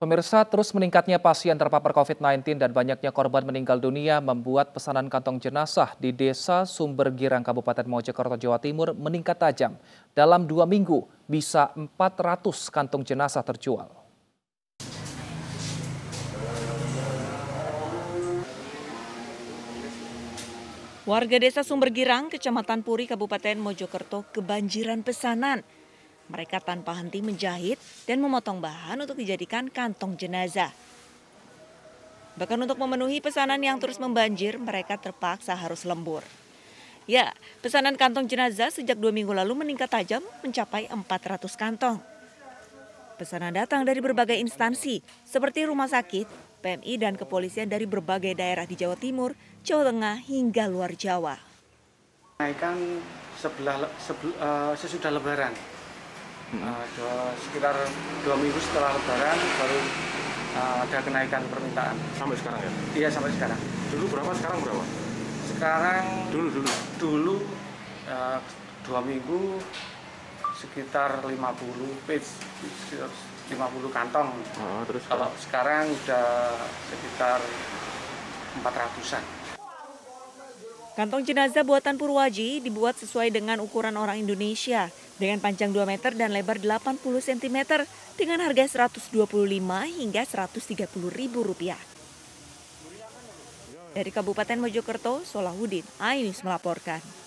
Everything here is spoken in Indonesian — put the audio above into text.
Pemirsa, terus meningkatnya pasien terpapar COVID-19 dan banyaknya korban meninggal dunia membuat pesanan kantong jenazah di Desa Sumber Girang, Kabupaten Mojokerto, Jawa Timur meningkat tajam. Dalam 2 minggu, bisa 400 kantong jenazah terjual. Warga Desa Sumber Girang, Kecamatan Puri, Kabupaten Mojokerto kebanjiran pesanan. Mereka tanpa henti menjahit dan memotong bahan untuk dijadikan kantong jenazah. Bahkan untuk memenuhi pesanan yang terus membanjir, mereka terpaksa harus lembur. Ya, pesanan kantong jenazah sejak 2 minggu lalu meningkat tajam mencapai 400 kantong. Pesanan datang dari berbagai instansi seperti rumah sakit, PMI dan kepolisian dari berbagai daerah di Jawa Timur, Jawa Tengah hingga luar Jawa. Kenaikan sesudah Lebaran. Sekitar 2 minggu setelah Lebaran baru ada kenaikan permintaan. Sampai sekarang ya? Iya, sampai sekarang. Dulu berapa, sekarang berapa? Sekarang dulu 2 minggu sekitar 50 piece, sekitar 50 kantong. Terus kalau sekarang udah sekitar 400-an. Kantong jenazah buatan Purwaji dibuat sesuai dengan ukuran orang Indonesia dengan panjang 2 meter dan lebar 80 cm dengan harga Rp125 hingga Rp130.000. Dari Kabupaten Mojokerto, Solahuddin, iNews melaporkan.